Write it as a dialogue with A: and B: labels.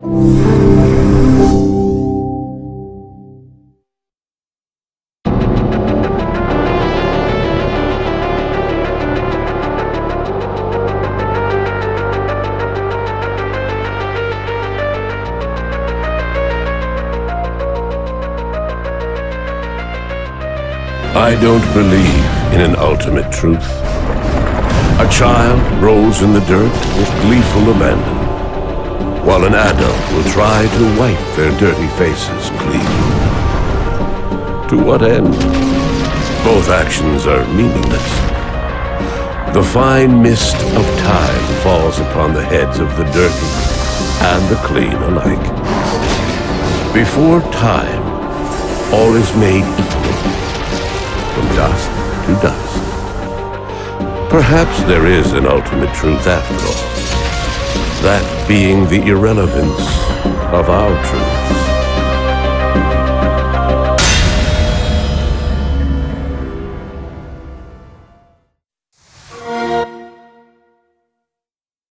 A: I don't believe in an ultimate truth. A child rolls in the dirt with gleeful abandon, while an adult will try to wipe their dirty faces clean. To what end? Both actions are meaningless. The fine mist of time falls upon the heads of the dirty and the clean alike. Before time, all is made equal, from dust to dust. Perhaps there is an ultimate truth after all, that being the irrelevance of our truths.